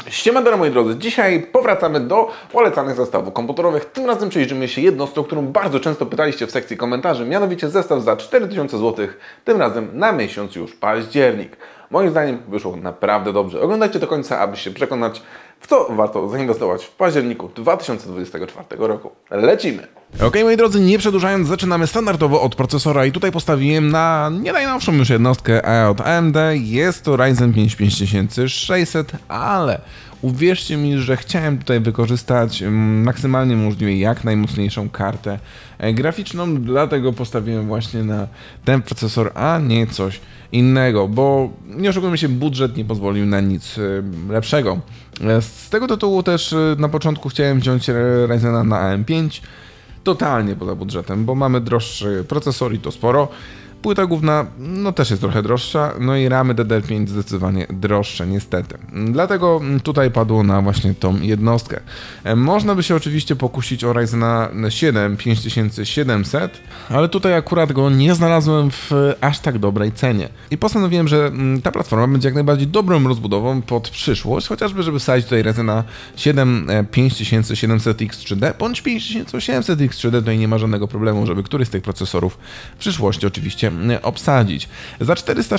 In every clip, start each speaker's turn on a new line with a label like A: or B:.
A: Siemandero moi drodzy, dzisiaj powracamy do polecanych zestawów komputerowych. Tym razem przyjrzymy się jednostce, o którą bardzo często pytaliście w sekcji komentarzy, mianowicie zestaw za 4000 zł, tym razem na miesiąc już październik. Moim zdaniem wyszło naprawdę dobrze. Oglądajcie do końca, aby się przekonać, w co warto zainwestować w październiku 2024 roku. Lecimy! Ok, moi drodzy, nie przedłużając, zaczynamy standardowo od procesora i tutaj postawiłem na nie najnowszą już jednostkę od AMD. Jest to Ryzen 5 5600, ale uwierzcie mi, że chciałem tutaj wykorzystać maksymalnie możliwie jak najmocniejszą kartę graficzną, dlatego postawiłem właśnie na ten procesor, a nie coś innego, bo nie oszukujmy się, budżet nie pozwolił na nic lepszego. Z tego tytułu też na początku chciałem wziąć Ryzena na AM5, totalnie poza budżetem, bo mamy droższy procesor i to sporo. Płyta główna no też jest trochę droższa, no i ramy DDR5 zdecydowanie droższe niestety. Dlatego tutaj padło na właśnie tą jednostkę. Można by się oczywiście pokusić o Ryzena 7 5700, ale tutaj akurat go nie znalazłem w aż tak dobrej cenie. I postanowiłem, że ta platforma będzie jak najbardziej dobrą rozbudową pod przyszłość, chociażby żeby wsadzić tutaj Ryzena 7 5700X3D bądź 5800X3D, tutaj nie ma żadnego problemu, żeby któryś z tych procesorów w przyszłości oczywiście obsadzić. Za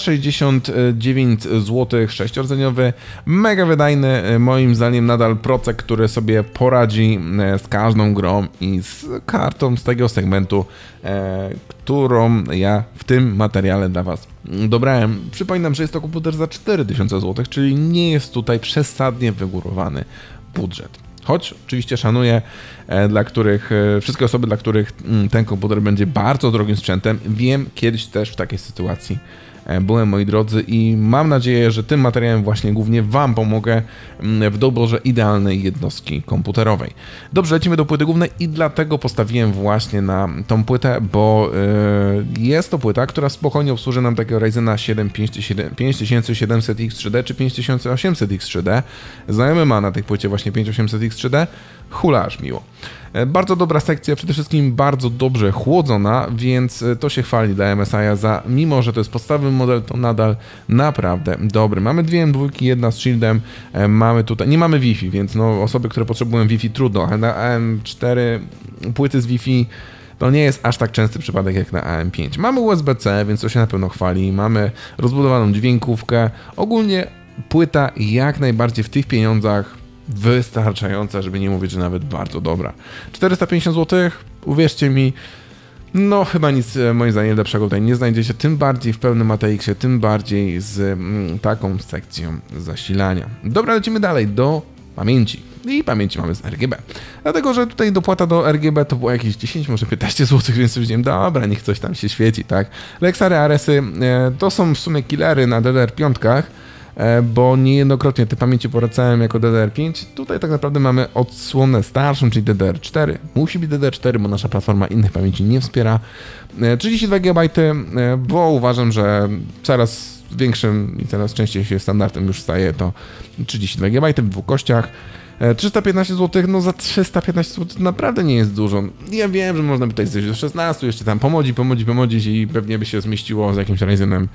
A: 469 zł 6-rdzeniowy, mega wydajny, moim zdaniem nadal procek, który sobie poradzi z każdą grą i z kartą z tego segmentu, którą ja w tym materiale dla Was dobrałem. Przypominam, że jest to komputer za 4000 zł, czyli nie jest tutaj przesadnie wygórowany budżet. Choć oczywiście szanuję wszystkie osoby, dla których ten komputer będzie bardzo drogim sprzętem. Wiem, kiedyś też w takiej sytuacji byłem, moi drodzy, i mam nadzieję, że tym materiałem właśnie głównie Wam pomogę w doborze idealnej jednostki komputerowej. Dobrze, lecimy do płyty głównej i dlatego postawiłem właśnie na tą płytę, bo jest to płyta, która spokojnie obsłuży nam takiego Ryzena 7 5700X3D czy 5800X3D. Znajomy ma na tej płycie właśnie 5800X3D, hula aż miło. Bardzo dobra sekcja, przede wszystkim bardzo dobrze chłodzona, więc to się chwali dla MSI-a mimo że to jest podstawowy model, to nadal naprawdę dobry. Mamy dwie M2, jedna z shieldem, mamy tutaj, nie mamy Wi-Fi, więc no osoby, które potrzebują Wi-Fi trudno, ale na AM4 płyty z Wi-Fi to nie jest aż tak częsty przypadek jak na AM5. Mamy USB-C, więc to się na pewno chwali, mamy rozbudowaną dźwiękówkę, ogólnie płyta jak najbardziej w tych pieniądzach wystarczająca, żeby nie mówić, że nawet bardzo dobra. 450 zł, uwierzcie mi, no chyba nic moim zdaniem lepszego tutaj nie znajdziecie, tym bardziej w pełnym ATX-ie, tym bardziej z taką sekcją zasilania. Dobra, lecimy dalej do pamięci. I pamięci mamy z RGB. Dlatego, że tutaj dopłata do RGB to było jakieś 10, może 15 zł, więc powiedziałem, dobra, niech coś tam się świeci, tak. Lexary Aresy to są w sumie killery na DDR5, bo niejednokrotnie te pamięci polecałem jako DDR5. Tutaj tak naprawdę mamy odsłonę starszą, czyli DDR4. Musi być DDR4, bo nasza platforma innych pamięci nie wspiera. 32 GB, bo uważam, że coraz większym i coraz częściej się standardem już staje to 32 GB w dwóch kościach. 315 zł, no za 315 zł naprawdę nie jest dużo. Ja wiem, że można by tutaj zejść do 16, jeszcze tam pomodzić i pewnie by się zmieściło z jakimś Ryzenem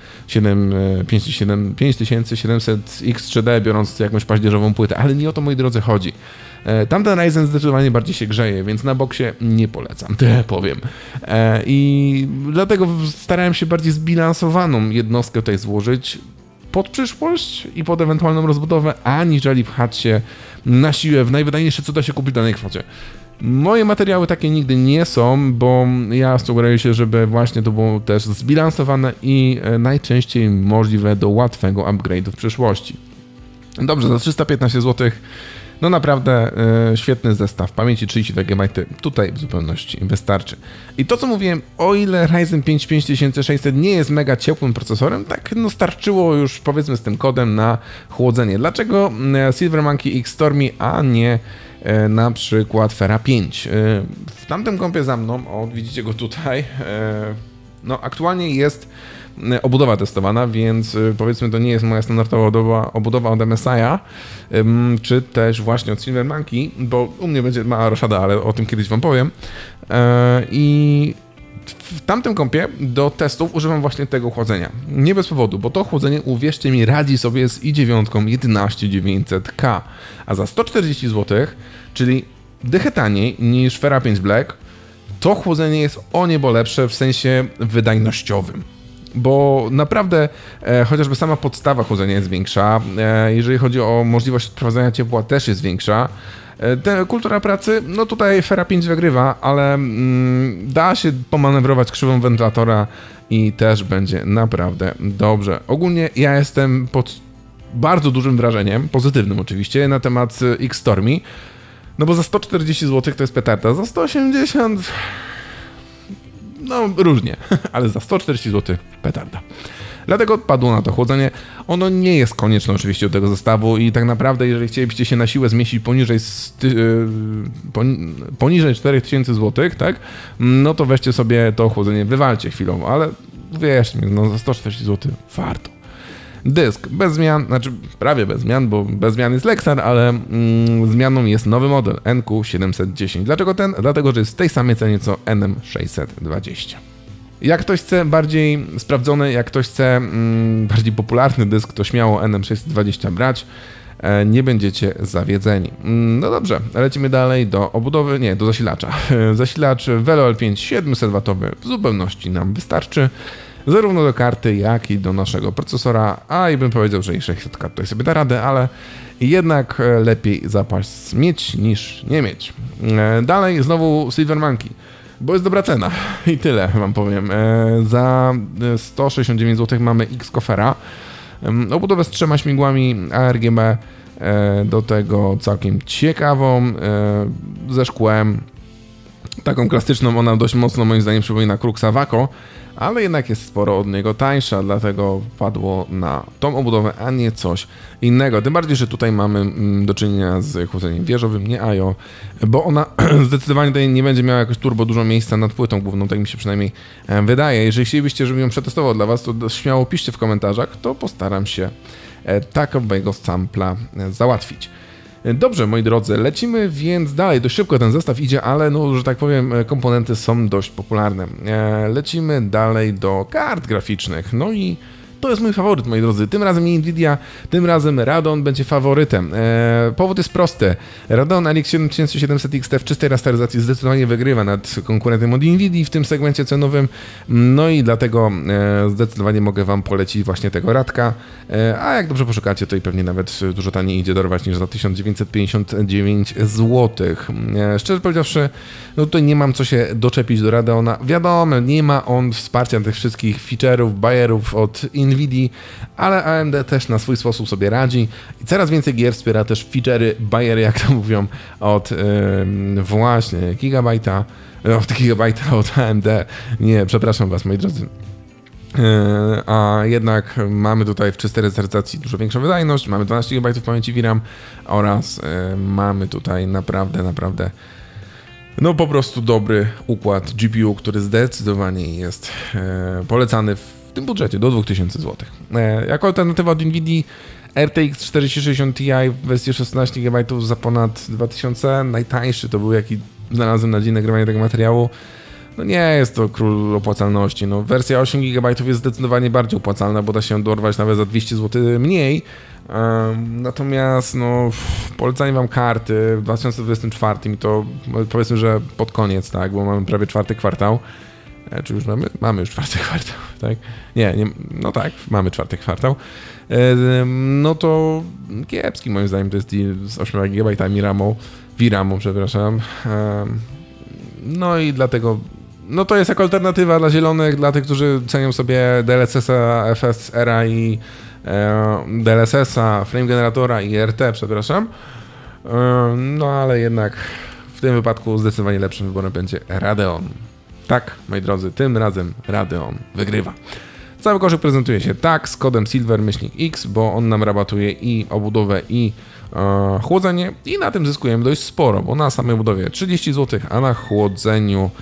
A: 5700X3D, biorąc jakąś paździerzową płytę, ale nie o to, moi drodzy, chodzi. Tamten Ryzen zdecydowanie bardziej się grzeje, więc na boksie nie polecam, tyle powiem. I dlatego starałem się bardziej zbilansowaną jednostkę tutaj złożyć pod przyszłość i pod ewentualną rozbudowę, aniżeli pchać się na siłę w najwydajniejsze, co da się kupić w danej kwocie. Moje materiały takie nigdy nie są, bo ja sugeruję się, żeby właśnie to było też zbilansowane i najczęściej możliwe do łatwego upgrade'u w przyszłości. Dobrze, za 315 zł no naprawdę świetny zestaw pamięci 32 GB, tutaj w zupełności wystarczy. I to, co mówiłem, o ile Ryzen 5 5600 nie jest mega ciepłym procesorem, tak no starczyło już powiedzmy z tym kodem na chłodzenie. Dlaczego Silver Monkey X Stormy, a nie na przykład Fera 5? W tamtym kompie za mną, widzicie go tutaj, no aktualnie jest obudowa testowana, więc powiedzmy to nie jest moja standardowa obudowa od MSI-a, czy też właśnie od Silver Monkey, bo u mnie będzie mała roszada, ale o tym kiedyś Wam powiem. I w tamtym kompie do testów używam właśnie tego chłodzenia. Nie bez powodu, bo to chłodzenie, uwierzcie mi, radzi sobie z i9 11900K, a za 140 zł, czyli dychę taniej niż Fera 5 Black, to chłodzenie jest o niebo lepsze w sensie wydajnościowym. Bo naprawdę chociażby sama podstawa chłodzenia jest większa, jeżeli chodzi o możliwość odprowadzania ciepła też jest większa. Kultura pracy, no tutaj Fera 5 wygrywa, ale da się pomanewrować krzywą wentylatora i też będzie naprawdę dobrze. Ogólnie ja jestem pod bardzo dużym wrażeniem, pozytywnym oczywiście, na temat X-Stormy, no bo za 140 zł to jest petarda, za 180... no różnie, ale za 140 zł petarda. Dlatego padło na to chłodzenie. Ono nie jest konieczne oczywiście do tego zestawu i tak naprawdę jeżeli chcielibyście się na siłę zmieścić poniżej 4000 zł, tak, no to weźcie sobie to chłodzenie, wywalcie chwilowo, ale wierzcie mi, no za 140 zł warto. Dysk bez zmian, znaczy prawie bez zmian, bo bez zmian jest Lexar, ale zmianą jest nowy model NQ710. Dlaczego ten? Dlatego, że jest w tej samej cenie co NM620. Jak ktoś chce bardziej sprawdzony, jak ktoś chce bardziej popularny dysk, to śmiało NM620 brać. Nie będziecie zawiedzeni. No dobrze, lecimy dalej do obudowy, nie, do zasilacza. Zasilacz Velo L5 700W w zupełności nam wystarczy. Zarówno do karty, jak i do naszego procesora, a i bym powiedział, że i 600 tutaj sobie da radę, ale jednak lepiej zapas mieć niż nie mieć. Dalej znowu Silver Monkey, bo jest dobra cena i tyle wam powiem. Za 169 zł mamy X-Cofera, obudowę z 3 śmigłami ARGB, do tego całkiem ciekawą, ze szkłem, taką klasyczną, ona dość mocno moim zdaniem przypomina Kruxa Waco, ale jednak jest sporo od niego tańsza, dlatego padło na tą obudowę, a nie coś innego. Tym bardziej, że tutaj mamy do czynienia z chłodzeniem wieżowym, nie IO, bo ona zdecydowanie tutaj nie będzie miała jakoś turbo dużo miejsca nad płytą główną, tak mi się przynajmniej wydaje. Jeżeli chcielibyście, żebym ją przetestował dla was, to śmiało piszcie w komentarzach, to postaram się takiego sampla załatwić. Dobrze, moi drodzy, lecimy więc dalej. Dość szybko ten zestaw idzie, ale no, że tak powiem, komponenty są dość popularne. Lecimy dalej do kart graficznych. No i to jest mój faworyt, moi drodzy. Tym razem nie Nvidia, tym razem Radeon będzie faworytem. Powód jest prosty. Radeon RX 7700 XT w czystej rasteryzacji zdecydowanie wygrywa nad konkurentem od Nvidia w tym segmencie cenowym. No i dlatego zdecydowanie mogę wam polecić właśnie tego Radka. A jak dobrze poszukacie, to i pewnie nawet dużo taniej idzie dorwać niż za 1959 zł. Szczerze powiedziawszy, no tutaj nie mam co się doczepić do Radeona. Wiadomo, nie ma on wsparcia tych wszystkich feature'ów, bayerów od Nvidia, ale AMD też na swój sposób sobie radzi i coraz więcej gier wspiera też feature'y, bayery, jak to mówią, od właśnie Gigabajta od AMD. Nie, przepraszam was, moi drodzy. A jednak mamy tutaj w czystej rasteryzacji dużo większą wydajność, mamy 12 GB pamięci VRAM oraz mamy tutaj naprawdę no po prostu dobry układ GPU, który zdecydowanie jest polecany w tym budżecie do 2000 zł. Jako alternatywa od Nvidia RTX 4060 Ti w wersji 16 GB za ponad 2000, najtańszy to był jaki znalazłem na dzień nagrywania tego materiału. No nie jest to król opłacalności. No, wersja 8 GB jest zdecydowanie bardziej opłacalna, bo da się dorwać nawet za 200 zł mniej. Natomiast no, polecanie wam karty w 2024 i to powiedzmy, że pod koniec, tak, bo mamy prawie czwarty kwartał. Czy już mamy? Mamy już czwarty kwartał, tak? Nie, no tak, mamy czwarty kwartał. No to kiepski moim zdaniem to jest deal z 8 GB VRAM-u, przepraszam. No i dlatego, no to jest jako alternatywa dla zielonych, dla tych, którzy cenią sobie DLSS-a, FSR-a i DLSS-a, frame generatora i RT, przepraszam. No ale jednak w tym wypadku zdecydowanie lepszym wyborem będzie Radeon. Tak, moi drodzy, tym razem Radeon wygrywa. Cały koszyk prezentuje się tak, z kodem Silver-X, bo on nam rabatuje i obudowę, i chłodzenie i na tym zyskujemy dość sporo, bo na samej budowie 30 zł, a na chłodzeniu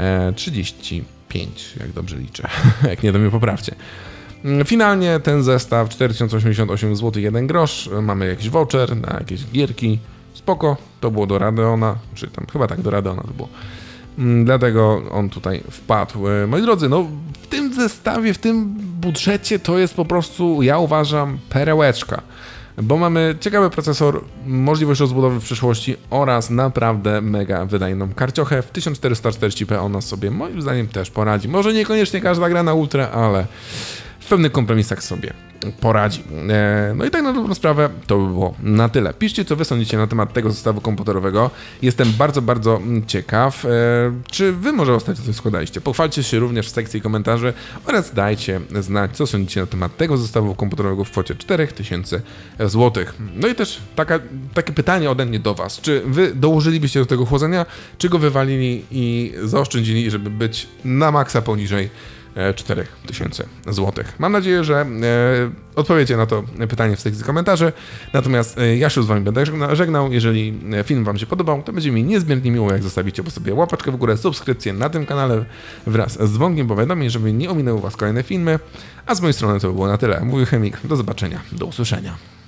A: 35, jak dobrze liczę, jak nie to mnie poprawcie. Finalnie ten zestaw 4088 zł 1 grosz, mamy jakiś voucher na jakieś gierki, spoko, to było do Radeona, czy tam chyba tak do Radeona to było.
B: Dlatego on tutaj wpadł. Moi drodzy, no w tym zestawie, w tym budżecie to jest po prostu, ja uważam, perełeczka. Bo mamy ciekawy procesor, możliwość rozbudowy w przyszłości oraz naprawdę mega wydajną karciochę. W 1440p ona sobie moim zdaniem też poradzi. Może niekoniecznie każda gra na ultra, ale w pewnych kompromisach sobie poradzi. No i tak na dobrą sprawę to by było na tyle. Piszcie, co wy sądzicie na temat tego zestawu komputerowego. Jestem bardzo, bardzo ciekaw. Czy wy może ostatnio coś składaliście? Pochwalcie się również w sekcji komentarzy oraz dajcie znać, co sądzicie na temat tego zestawu komputerowego w kwocie 4000 zł. No i też takie pytanie ode mnie do was. Czy wy dołożylibyście do tego chłodzenia, czy go wywalili i zaoszczędzili, żeby być na maksa poniżej 4000 zł. Mam nadzieję, że odpowiecie na to pytanie w sekcji komentarzy. Natomiast ja się z wami będę żegnał. Jeżeli film wam się podobał, to będzie mi niezmiernie miło, jak zostawicie po sobie łapeczkę w górę, subskrypcję na tym kanale wraz z dzwonkiem powiadomień, żeby nie ominęły was kolejne filmy. A z mojej strony to by było na tyle. Mówił Chemik. Do zobaczenia. Do usłyszenia.